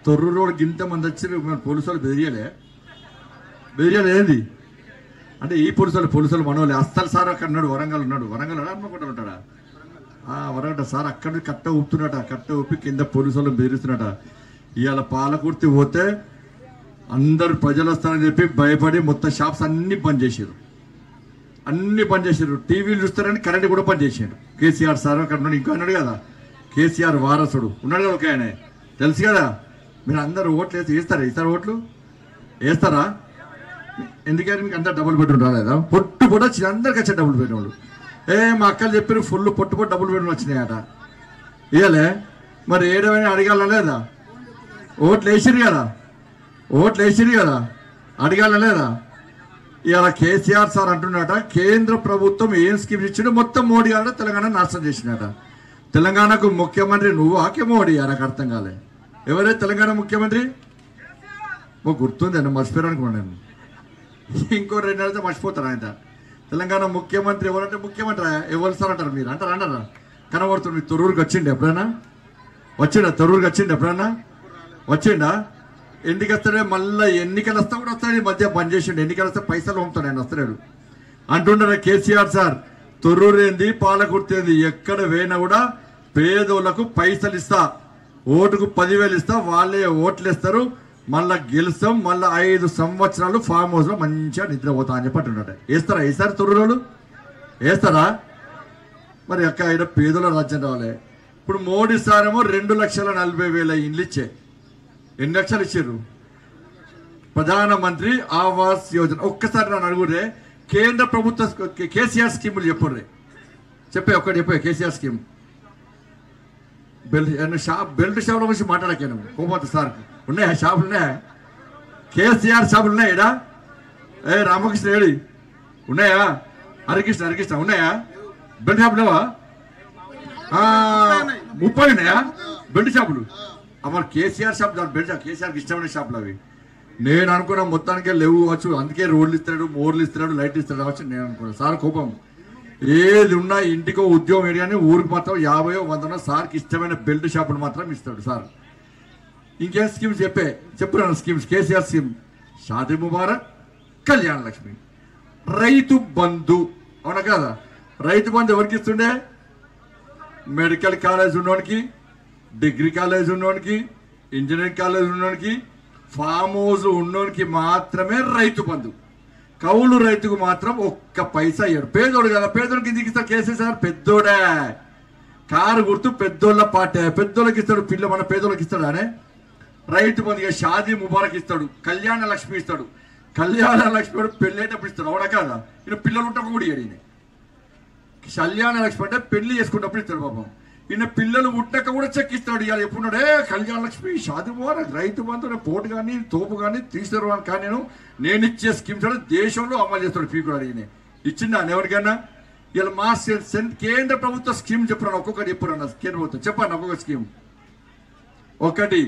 Thorrur road గింత మంది వచ్చి పోలీసు వాళ్ళు బెదిరియలే ఏంది అంటే ఈ పోలీసులు మనోళ్ళు అస్సలు సార్ అక్కడ ఉన్నాడు, వరంగల్ ఉన్నాడు, వరంగల్ హన్మకొండ ఉంటాడా, వరంగల్ సార్ అక్కడ కట్ట ఊపుతున్నట, కట్ట ఊపి కింద పోలీసు వాళ్ళు బెదిరిస్తున్నట. ఇవాళ పాలకుర్తి పోతే అందరు ప్రజలు వస్తారని చెప్పి భయపడి మొత్తం షాప్స్ అన్ని బంద్ చేశారు, టీవీలు చూస్తారని కరెంట్ కూడా బంద్ చేశారు. కేసీఆర్ సార్ అక్కడ ఉన్నాడు, ఇంకా అన్నాడు కదా కేసీఆర్ వారసుడు ఉన్నాడు కదా ఒక ఆయన, తెలుసు కదా. మీరు అందరు ఓట్లు వేస్తారా ఓట్లు వేస్తారా? ఎందుకని మీకు అంతా డబుల్ బెడ్రూమ్ రాలేదా? పొట్టు కూడా అందరికి వచ్చే డబుల్ బెడ్రూమ్లు. మా అక్కలు చెప్పారు ఫుల్ పొట్టు డబుల్ బెడ్రూమ్ వచ్చినాయట. ఇవ్వలే మరి ఏడవని అడగాల లేదా? ఓట్లు వేసిరు కదా అడగాల లేదా? ఇవాళ కేసీఆర్ సార్ అంటున్నట కేంద్ర ప్రభుత్వం ఏం స్కీమ్స్ ఇచ్చిండో మొత్తం మోడీ గారు తెలంగాణ నాశనం చేసినట. తెలంగాణకు ముఖ్యమంత్రి నువ్వు ఆకే మోడీ నాకు అర్థం కాలే. ఎవరే తెలంగాణ ముఖ్యమంత్రి? గుర్తుంది అన్న మర్చిపోయాను నేను. ఇంకో 2 నెలలతో మర్చిపోతారు ఆయన. తెలంగాణ ముఖ్యమంత్రి ఎవరంటే ముఖ్యమంత్రి ఎవరు సార్ అంటారు మీరు అంటారా? కనబడుతుంది. మీ తొర్రూరుకి వచ్చిండే ఎప్పుడైనా? తొర్రూరుకి వచ్చిండా? ఎన్నికలు వస్తాడే మళ్ళీ ఎన్నికలు వస్తా కూడా వస్తాడు. ఈ మధ్య బంద్ చేసిండు, ఎన్నికలు వస్తే పైసలు పంపుతాడు ఆయన, వస్తున్నాడు అంటుండే కేసీఆర్ సార్. తొర్రూరు ఏంది పాలకుర్తి ఏంది ఎక్కడ పోయినా కూడా పేదోళ్లకు పైసలు ఇస్తా, ఓటుకు 10,000 ఇస్తా, వాళ్ళే ఓట్లు ఇస్తారు, మళ్ళా గెలుస్తాం, మళ్ళీ 5 సంవత్సరాలు ఫామ్ హౌస్ లో మంచిగా నిద్రపోతా అని చెప్పి అంటున్నాడు. వేస్తారా ఈసారి తొర్రూరు వేస్తారా? మరి అక్క ఆయన పేదల రాజ్యం రావాలి. ఇప్పుడు మోడీ సారేమో 2,40,000 ఇండ్లు ఇచ్చే. ఎన్ని లక్షలు ఇచ్చారు? ప్రధానమంత్రి ఆవాస్ యోజన. ఒక్కసారి నన్ను అడుగురే కేంద్ర ప్రభుత్వ కేసీఆర్ స్కీములు చెప్పే కేసీఆర్ స్కీమ్. బెల్ట్ షాపుల గురించి మాట్లాడకాను కోపంత సార్. ఉన్నాయా షాపులు? ఉన్నాయా కేసీఆర్ షాపులు? ఉన్నాయా ఇడా? రామకృష్ణ ఏడి ఉన్నాయా? హరికృష్ణ ఉన్నాయా? బెల్ట్ షాపులు లేవా? 30 ఉన్నాయా బెల్ట్ షాపులు? మరి కేసీఆర్ షాప్ బెల్ట్ కేసీఆర్కి ఇష్టమైన షాపులు అవి. నేను అనుకున్నా మొత్తానికే లేవు కావచ్చు, అందుకే రోడ్లు ఇస్తున్నాడు, మోర్లు ఇస్తున్నాడు, లైట్ ఇస్తాడు కావచ్చు నేను అనుకున్నాను. సార్ కోపం ఏది ఉన్నా ఇంటికో ఉద్యోగం ఏడు కానీ ఊరికి మాత్రం 50-100 సార్కి ఇష్టమైన బెల్ట్ షాపులు మాత్రం ఇస్తాడు సార్. ఇంకేం స్కీమ్స్ చెప్పున్నాను schemes. KCR scheme Shaadi Mubarak, Kalyana Lakshmi, Rythu Bandhu. అవునా కదా? రైతు బంధు ఎవరికి ఇస్తుండే? మెడికల్ కాలేజ్ ఉన్నోనికి, డిగ్రీ కాలేజ్ ఉన్నోనికి, ఇంజనీరింగ్ కాలేజ్ ఉన్నోనికి, ఫామ్ హౌస్ ఉన్నోనికి మాత్రమే రైతు బంధు. కౌలు రైతుకు మాత్రం ఒక్క పైసా ఇయ్యాడు. పేదోడు కదా, పేదోడికి ఎందుకు ఇస్తాడు కేసీఆర్? పెద్దోడే, కారు గుర్తు పెద్దోళ్ళ పాటే, పెద్దోళ్ళకి ఇస్తాడు. మన పేదోళ్ళకి ఇస్తాడు అనే రైతు బంధుగా. షాదీ ముబారక్ ఇస్తాడు, కళ్యాణ లక్ష్మి ఇస్తాడు. కళ్యాణ లక్ష్మి పెళ్ళేటప్పుడు ఇస్తాడు. అవునా కదా? ఈయన పిల్లలు ఉంటే కూడా ఇయ్యాడు. ఈయన కళ్యాణ లక్ష్మి అంటే పెళ్లి చేసుకున్నప్పుడు ఇస్తాడు పాపం. ఈయన పిల్లలు పుట్టక కూడా చెక్ ఇస్తాడు. ఇవాళ ఎప్పుడున్నాడే కళ్యాణ లక్ష్మి, షాదీ ముబారక్, రైతు బంధు, పోటు కానీ తోపు కానీ తీసుకురా కానీ నేను ఇచ్చే స్కీమ్స్ దేశంలో అమలు చేస్తాడు. పీకురాడు ఈయన. ఇచ్చిందా ఎవరికైనా? ఇలా మా కేంద్ర ప్రభుత్వ స్కీమ్ చెప్పున్నాను, ఒక్కొక్కటి చెప్పున్నాను. కేంద్ర ప్రభుత్వం చెప్పండి ఒక్కొక్క స్కీమ్. 1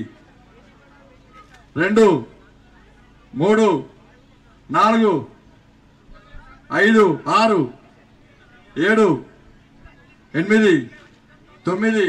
2 3 4 5 6 7 8 9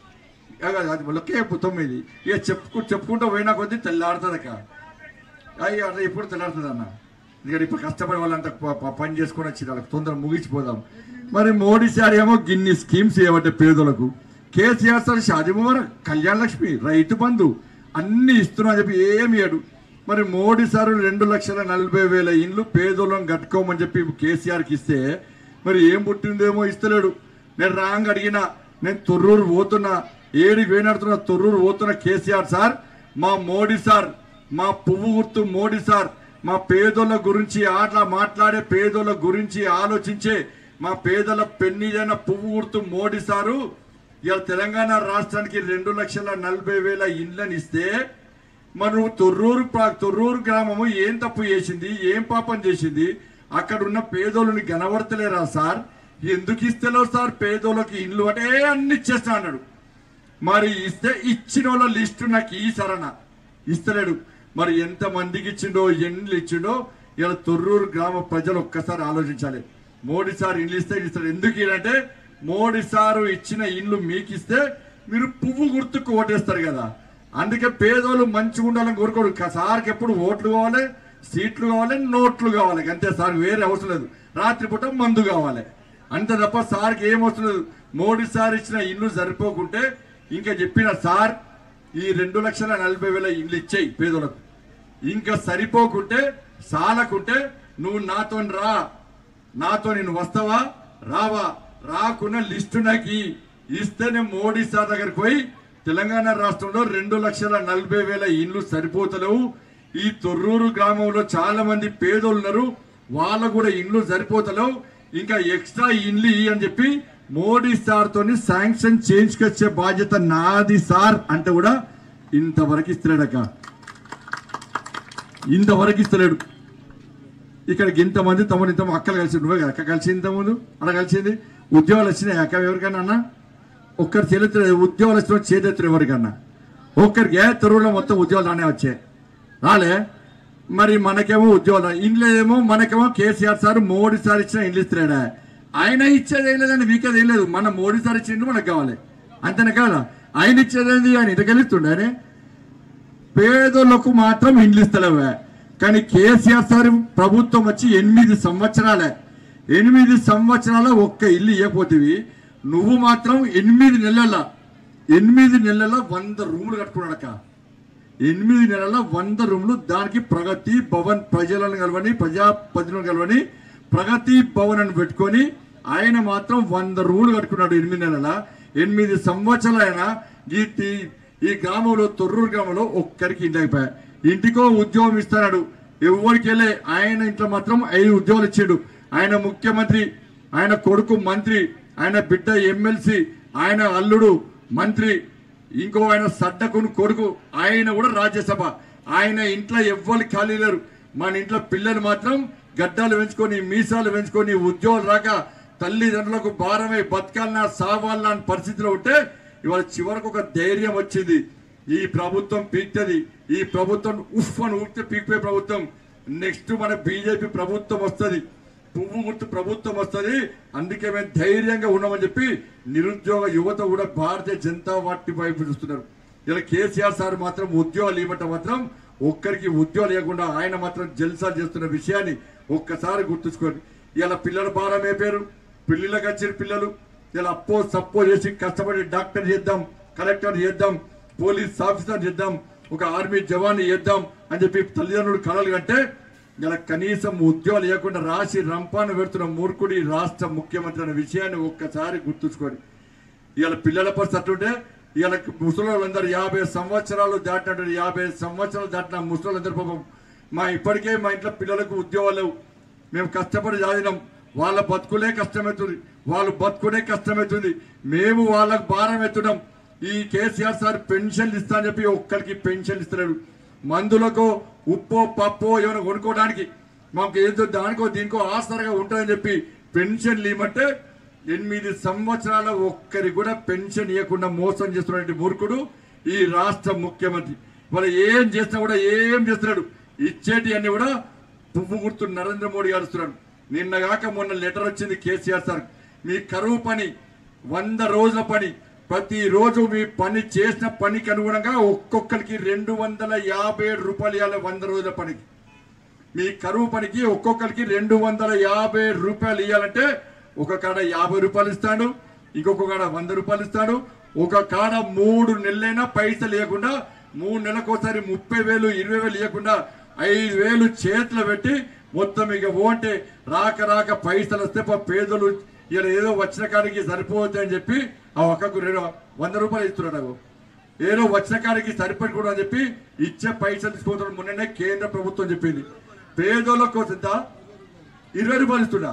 9 ఇక చెప్పుకుంటూ పోయినా కొద్దీ తెల్లాడుతుంది అక్క. అయ్యి అట్లా ఇప్పుడు తెల్లాడుతుంది అన్న. ఎందుకంటే ఇప్పుడు కష్టపడి వాళ్ళంతా పని చేసుకొని వచ్చి వాళ్ళకి తొందరగా ముగించిపోదాం. మరి మోడీ సార్ ఏమో గిన్ని స్కీమ్స్ ఏమంటే పేదలకు. కేసీఆర్ సార్ షాదీ ముబారక్, కళ్యాణ లక్ష్మి, రైతు బంధు అన్ని ఇస్తున్నా అని చెప్పి ఏమి ఇయ్యాడు. మరి మోడీ సారు 2,40,000 ఇండ్లు పేదోళ్ళని కట్టుకోమని చెప్పి కేసీఆర్కి ఇస్తే మరి ఏం పుట్టిందేమో ఇస్తలేడు. నేను రాంగ్ అడిగినా, నేను తొర్రూరు పోతున్నా, ఏడికి వేనాడుతున్నా, తొర్రూరు పోతున్నా. కేసీఆర్ సార్, మా మోడీ సార్, మా పువ్వు గుర్తు మోడీ సార్, మా పేదోళ్ళ గురించి మాట్లాడే, పేదోళ్ళ గురించి ఆలోచించే, మా పేదల పెన్నిదైన పువ్వు గుర్తు మోడీ సారు ఇవాళ తెలంగాణ రాష్ట్రానికి 2,40,000 ఇండ్లని ఇస్తే మరి నువ్వు తొర్రూరు గ్రామము ఏం తప్పు చేసింది, ఏం పాపం చేసింది? అక్కడ ఉన్న పేదోళ్ళని కనబడతలేరా సార్? ఎందుకు ఇస్తలేవు సార్ పేదోళ్ళకి ఇండ్లు? అంటే అన్ని ఇచ్చేస్తా అన్నాడు. మరి ఇస్తే ఇచ్చిన వాళ్ళ లిస్టు నాకు ఈ సరణ ఇస్తలేడు. మరి ఎంత మందికి ఇచ్చిండో, ఎన్ని ఇచ్చిండో ఇలా తొర్రూరు గ్రామ ప్రజలు ఒక్కసారి ఆలోచించాలి. మోడీ సార్ ఇండ్లు ఇస్తే ఇస్తాడు. ఎందుకు అంటే మోడీ సారు ఇచ్చిన ఇండ్లు మీకు ఇస్తే మీరు పువ్వు గుర్తుకు ఓటేస్తారు కదా. అందుకే పేదోళ్ళు మంచిగా ఉండాలని కోరుకోడు. సార్కి ఎప్పుడు ఓట్లు కావాలి, సీట్లు కావాలి, నోట్లు కావాలి, అంతే సార్. వేరే అవసరం లేదు. రాత్రిపూట మందు కావాలి అంతే తప్ప సార్కి ఏం అవసరం లేదు. మోడీ సార్ ఇచ్చిన ఇల్లు సరిపోకుంటే ఇంకా చెప్పిన సార్ ఈ 2,40,000 ఇల్లు ఇచ్చేయి పేదోళ్ళకు. ఇంకా సరిపోకుంటే సాలకుంటే నువ్వు నాతో రా, నాతో నేను వస్తావా రావా, రాకున్న లిస్టు నాకు ఇస్తేనే మోడీ సార్ దగ్గరికి పోయి తెలంగాణ రాష్ట్రంలో 2,40,000 ఇల్లు సరిపోతలేవు. ఈ తొర్రూరు గ్రామంలో చాలా మంది పేదోళ్ళు ఉన్నారు, వాళ్ళకు కూడా ఇల్లు సరిపోతలేవు, ఇంకా ఎక్స్ట్రా ఇల్లు అని చెప్పి మోడీ సార్ తోని శాంక్షన్ చేయించుకొచ్చే బాధ్యత నాది సార్ అంటే కూడా ఇంతవరకు ఇస్తలేడక, ఇంతవరకు ఇస్తలేడు. ఇక్కడికి ఇంతమంది తమను ఇంత అక్కలు కలిసి నువ్వే అక్క కలిసి ఇంతకుముందు అలా కలిసింది. ఉద్యోగాలు వచ్చినాయి అక్క ఎవరికన్నా అన్న? ఒక్కరి చేతులు ఉద్యోగాలు వచ్చిన చేతులు ఎవరికన్నా? ఒక్కరికి తొర్రూరులో మొత్తం ఉద్యోగాలు రానే వచ్చాయి, రాలే. మరి మనకేమో ఉద్యోగాలు ఇండ్లు ఏమో, మనకేమో కేసీఆర్ సార్ మోడీ సార్ ఇచ్చిన ఇండ్లు ఇస్తున్నాడా? ఆయన ఇచ్చేది ఏం లేదని వీకేది ఏం లేదు. మన మోడీ సార్ ఇచ్చిన ఇండ్లు మనకు కావాలి అంతేనా కదా? ఆయన ఇచ్చేది ఆయన ఇంతకెళ్ళిస్తుండే ఆయన పేదోళ్లకు మాత్రం ఇండ్లు ఇస్తలేవే. కానీ కేసీఆర్ సార్ ప్రభుత్వం వచ్చి 8 సంవత్సరాలే, 8 సంవత్సరాల ఒక్క ఇల్లు ఇవ్వకపోతేవి. నువ్వు మాత్రం 8 నెలల 100 రూములు కట్టుకున్నాడక. 8 నెలల 100 రూములు. దానికి ప్రగతి భవన్ ప్రజలను కలవని, ప్రజాప్రతినిధులను కలవని ప్రగతి భవన్ అని పెట్టుకొని ఆయన మాత్రం 100 రూములు కట్టుకున్నాడు 8 నెలల. 8 సంవత్సరాలు ఆయన ఈ గ్రామంలో తొర్రూరు గ్రామంలో ఒక్కరికి ఇంటి అయిపోయా. ఇంటికో ఉద్యోగం ఇస్తున్నాడు ఎవరికి వెళ్ళే. ఆయన ఇంట్లో మాత్రం 5 ఉద్యోగాలు ఇచ్చాడు. ఆయన ముఖ్యమంత్రి, ఆయన కొడుకు మంత్రి, ఆయన బిడ్డ ఎమ్మెల్సీ, ఆయన అల్లుడు మంత్రి, ఇంకో ఆయన సడ్డకును కొడుకు ఆయన కూడా రాజ్యసభ. ఆయన ఇంట్లో ఎవ్వరు ఖాళీ లేరు. మన ఇంట్లో పిల్లలు మాత్రం గడ్డాలు పెంచుకొని, మీసాలు పెంచుకొని, ఉద్యోగాలు రాక తల్లిదండ్రులకు భారమై బతకాలన్నా సావాలన్నా అని పరిస్థితిలో ఉంటే ఇవాళ చివరకు ఒక ధైర్యం వచ్చింది. ఈ ప్రభుత్వం పీక్తది, ఈ ప్రభుత్వం ఉఫ్ అని ఊరితే పీకిపోయే ప్రభుత్వం. నెక్స్ట్ మన బీజేపీ ప్రభుత్వం వస్తుంది, పువ్వు గుర్తు ప్రభుత్వం వస్తుంది. అందుకే మేము ధైర్యంగా ఉన్నామని చెప్పి నిరుద్యోగ యువత కూడా భారతీయ జనతా పార్టీ వైపు చూస్తున్నారు. ఇలా కేసీఆర్ సార్ మాత్రం ఉద్యోగాలు ఇవ్వటం మాత్రం ఒక్కరికి ఉద్యోగాలు ఇవ్వకుండా ఆయన మాత్రం జల్సా చేస్తున్న విషయాన్ని ఒక్కసారి గుర్తుంచుకోండి. ఇలా పిల్లల భారం అయిపోయారు, పిల్లలకు వచ్చిన పిల్లలు ఇలా అప్పో సప్పో చేసి కష్టపడి డాక్టర్ చేద్దాం, కలెక్టర్ చేద్దాం, పోలీస్ ఆఫీసర్ చేద్దాం, ఒక ఆర్మీ జవాన్ చేద్దాం అని చెప్పి తల్లిదండ్రులు కలలు కంటే ఇలా కనీసం ఉద్యోగాలు ఇవ్వకుండా రాసి రంపాను పెడుతున్న మూర్ఖుడి రాష్ట్ర ముఖ్యమంత్రి అనే విషయాన్ని ఒక్కసారి గుర్తుంచుకోండి. ఇవాళ పిల్లల పరిస్థితి అట్టుంటే ఇవాళ ముసలోళ్ళందరూ 50 సంవత్సరాలు దాటినట్టు 50 సంవత్సరాలు దాటిన ముసలోళ్ళందరూ పాపం ఇప్పటికే మా ఇంట్లో పిల్లలకు ఉద్యోగాలు మేము కష్టపడి చదివినాం, వాళ్ళ బతుకులే కష్టమవుతుంది, వాళ్ళు బతుకునే కష్టమవుతుంది, మేము వాళ్ళకు భారం ఎత్తున్నాం. ఈ కేసీఆర్ సార్ పెన్షన్లు ఇస్తా అని చెప్పి ఒక్కరికి పెన్షన్లు ఇస్తలేడు. మందులకు ఉప్పో పప్పో ఏమైనా కొనుక్కోవడానికి మాకు ఏదో దానికో దీనికో ఆసరగా ఉంటుందని చెప్పి పెన్షన్లు ఇవ్వమంటే 8 సంవత్సరాల ఒక్కరికి కూడా పెన్షన్ ఇవ్వకుండా మోసం చేస్తున్నటువంటి మూర్ఖుడు ఈ రాష్ట్ర ముఖ్యమంత్రి. వాళ్ళు ఏం చేసినా కూడా ఏం చేస్తున్నాడు, ఇచ్చేటి అన్ని కూడా పువ్వు గుర్తు నరేంద్ర మోడీ అరుస్తున్నాడు. నిన్నగాక మొన్న లెటర్ వచ్చింది కేసీఆర్ సార్, మీ కరువు పని 100 రోజుల పని, ప్రతిరోజు మీ పని చేసిన పనికి అనుగుణంగా ఒక్కొక్కరికి 257 రూపాయలు ఇవ్వాలి. 100 రోజుల పనికి మీ కరువు పనికి ఒక్కొక్కరికి 250 రూపాయలు ఇవ్వాలంటే ఒక కాడ 50 రూపాయలు ఇస్తాడు, ఇంకొక కాడ 100 రూపాయలు ఇస్తాడు. ఒక కాడ 3 నెలలైనా పైసలు ఇవ్వకుండా 3 నెలలకోసారి 30,000 20,000 ఇవ్వకుండా 5,000 చేతులు పెట్టి మొత్తం ఇక ఓంటే రాక రాక పైసలు వస్తే పేదలు ఇలా ఏదో వచ్చిన కాడికి సరిపోతుంది అని చెప్పి ఆ ఒక్కకు 100 రూపాయలు ఇస్తున్నాడు. ఏదో వచ్చిన కాడికి సరిపడకూడదు అని చెప్పి ఇచ్చే పైసలు తీసుకోవడం మొన్ననే కేంద్ర ప్రభుత్వం చెప్పింది. పేదోళ్ళ కోసం 20 రూపాయలు ఇస్తున్నా,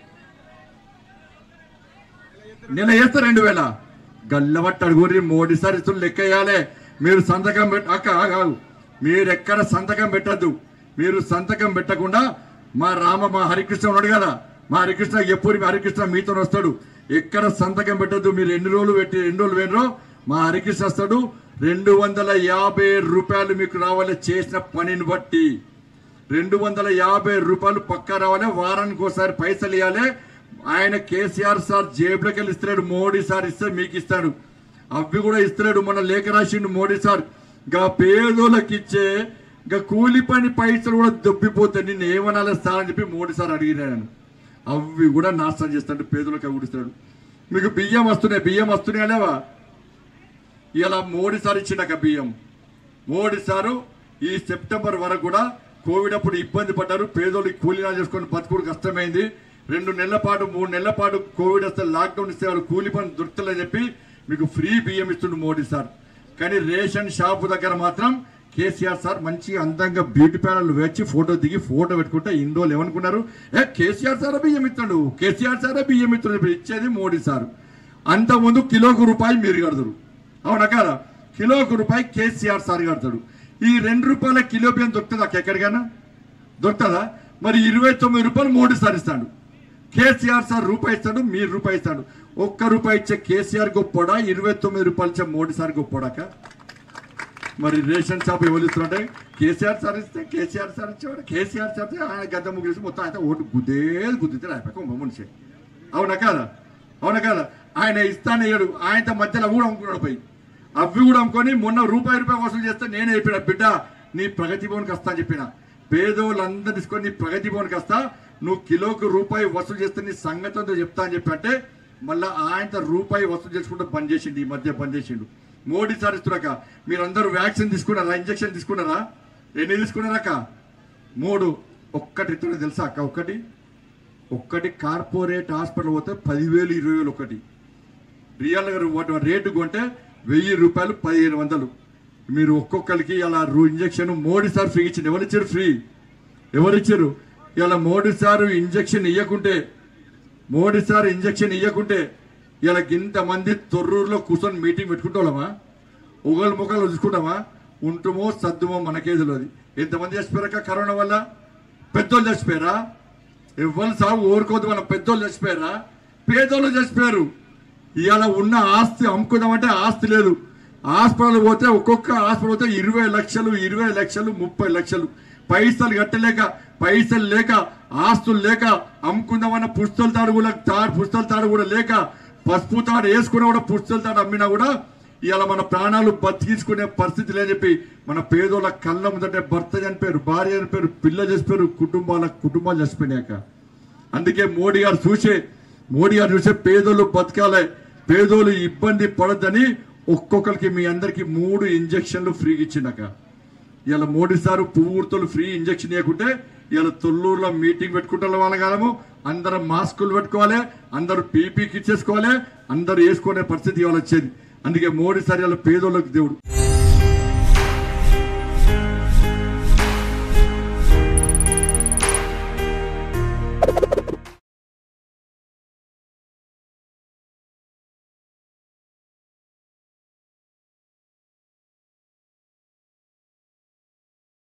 నిన్న వేస్తా 2,000 గల్లబట్టి అడుగురి. మోడీ సార్ ఇస్తున్న లెక్క వేయాలి. మీరు సంతకం మీరు ఎక్కడ సంతకం పెట్టద్దు. మీరు సంతకం పెట్టకుండా మా హరికృష్ణ ఉన్నాడు కదా, మా హరికృష్ణ ఎప్పుడు హరికృష్ణ మీతో వస్తాడు, ఎక్కడ సంతకం పెట్టద్దు. మీరు 2 రోజులు పెట్టి 2 రోజులు వేనరో మా హరికృష్ణ వస్తాడు. 250 రూపాయలు మీకు రావాలి, చేసిన పనిని బట్టి 250 రూపాయలు పక్కా రావాలి. వారానికి ఒకసారి పైసలు ఇవ్వాలి. ఆయన కేసీఆర్ సార్ జేబులోకి వెళ్ళి ఇస్తున్నాడు, మోడీ సార్ ఇస్తే మీకు ఇస్తాడు. అవి కూడా ఇస్తున్నాడు. మొన్న లేఖ రాసిండు మోడీ సార్, గా పేదోళ్ళకి ఇచ్చే గా కూలి పని పైసలు కూడా దొబ్బిపోతాయి. నిన్ను ఏమనాలి సార్ అని చెప్పి మోడీ సార్ అడిగినాను. అవి కూడా నాశనం చేస్తాడు, పేదోళ్ళకి అగుడిస్తాడు. మీకు బియ్యం వస్తున్నాయా లేవా? ఇలా మోడీ సార్ ఇచ్చినాక బియ్యం, మోడీ సారు ఈ సెప్టెంబర్ వరకు కూడా కోవిడ్ అప్పుడు ఇబ్బంది పడ్డారు. పేదోళ్ళకి కూలీనా చేసుకొని బతుకుడు కష్టమైంది. 2 నెలల పాటు 3 నెలల పాటు కోవిడ్ వస్తే లాక్డౌన్ ఇస్తే వాళ్ళు కూలి పని దొరుకుతలేదని చెప్పి మీకు ఫ్రీ బియ్యం ఇస్తుండు మోడీ సార్. కానీ రేషన్ షాపు దగ్గర మాత్రం కేసీఆర్ సార్ మంచి అందంగా బ్యూటీ పార్లర్లు వచ్చి ఫోటో దిగి ఫోటో పెట్టుకుంటే ఇన్ని రోజులు ఏమనుకున్నారు, కేసీఆర్ సార్ బియ్యం ఇస్తాడు, కేసీఆర్ సార్ బియ్యం ఇస్తాడు. ఇప్పుడు ఇచ్చేది మోడీ సార్. అంతకుముందు కిలోకు రూపాయి మీరు కడతారు, అవునా కదా? కిలోకు రూపాయి కేసీఆర్ సార్ కడతాడు. ఈ 2 రూపాయల కిలో బియ్యం దొరుకుతుందా? ఎక్కడికైనా దొరుకుతుందా? మరి 29 రూపాయలు మోడీ సార్ ఇస్తాడు. కేసీఆర్ సార్ రూపాయి ఇస్తాడు, మీరు రూపాయి ఇస్తాడు. 1 రూపాయి ఇచ్చే కేసీఆర్ గొప్పోడా, 29 రూపాయలు ఇచ్చే మోడీ సార్ గొప్పోడాక? మరి రేషన్ షాప్ ఎవరు ఇస్తుంటే కేసీఆర్ సార్ ఇస్తే కేసీఆర్ సార్ ఇచ్చేవాడు. కేసీఆర్ సార్ ఆయన గద్ద ముగ్గురు మొత్తం ఆయన ఓటు గుద్దితే అయిపోయి మనిషి, అవునా కదా? అవునా కదా? ఆయన ఇస్తాను వేయడు, ఆయనతో మధ్యలో కూడా అమ్ముకున్నాడు పోయి. అవి కూడా అమ్ముకొని మొన్న రూపాయి వసూలు చేస్తే నేనే చెప్పిన, బిడ్డ నీ ప్రగతి భవన్కి వస్తా అని చెప్పిన. పేదోళ్ళందరూ తీసుకొని నీ ప్రగతి భవన్కి వస్తా, నువ్వు కిలోకి రూపాయి వసూలు చేస్తే నీ సంగతితో చెప్తా అని చెప్పి అంటే మళ్ళీ ఆయనతో రూపాయి వసూలు చేసుకుంటూ బంద్ చేసిండు. ఈ మధ్య బంద్ చేసిండు మోడీ సార్. ఇస్తున్నాక మీరందరూ వ్యాక్సిన్ తీసుకున్నారా? ఇంజక్షన్ తీసుకున్నారా? ఎన్ని తీసుకున్నారాక? 3. ఒక్కటి ఇస్తున్నా తెలుసా అక్క? ఒక్కటి కార్పొరేట్ హాస్పిటల్ పోతే 10,000 20,000 ఒకటి. రియల్ రేటు కొంటే 1,000 రూపాయలు 1,500. మీరు ఒక్కొక్కరికి ఇలా ఇంజక్షన్ మోడీ సార్ ఫ్రీ ఇచ్చింది. ఎవరిచ్చారు ఫ్రీ? ఎవరిచ్చారు? ఇలా మోడీ సార్ ఇంజక్షన్ ఇవ్వకుంటే ఇలా ఇంతమంది తొర్రూరులో కూర్చొని మీటింగ్ పెట్టుకుంటామా? ఒకళ్ళు మొక్కలు చూసుకుంటామా? ఉంటుమో సర్దుమో మనకే తెలియదు. ఎంతమంది చచ్చిపోయారక కరోనా వల్ల? పెద్దోళ్ళు చచ్చిపోయారా? ఎవరు సాగు ఓరుకోదు, మన పెద్దోళ్ళు చచ్చిపోయారా? పేదోళ్ళు చచ్చిపోయారు. ఇవాళ ఉన్న ఆస్తి అమ్ముకుందామంటే ఆస్తి లేదు. హాస్పిటల్ పోతే ఒక్కొక్క హాస్పిటల్ పోతే 20 లక్షలు 30 లక్షలు. పైసలు కట్టలేక, పైసలు లేక, ఆస్తులు లేక అమ్ముకుందామన్న పుస్తల తాడు కూడా లేక, పసుపు తాడు వేసుకున్నా కూడా పుస్తల తాడు అమ్మినా కూడా ఇవాళ మన ప్రాణాలు బతికించుకునే పరిస్థితి లేని చెప్పి మన పేదోళ్ళ కళ్ళ ముందంటే భర్త చనిపోయారు, భార్య చనిపోయారు, పిల్లలు చచ్చిపోయారు, కుటుంబాలు చచ్చిపోయినాక. అందుకే మోడీ గారు చూసే పేదోళ్ళు బతకాలి, పేదోళ్ళు ఇబ్బంది పడద్దని ఒక్కొక్కరికి మీ అందరికి 3 ఇంజక్షన్లు ఫ్రీగా ఇచ్చినాక ఇలా మోడీ సారు పూర్తులు ఫ్రీ ఇంజక్షన్ ఇవ్వకుంటే ఇలా తొల్లూరులో మీటింగ్ పెట్టుకుంటారు. వాళ్ళగాలము అందరం మాస్కులు పెట్టుకోవాలి, అందరూ పీపీ కిట్ చేసుకోవాలి, అందరూ వేసుకునే పరిస్థితి ఇవాళ వచ్చేది. అందుకే మోడీ సార్ ఇలా పేదోళ్ళకి దేవుడు.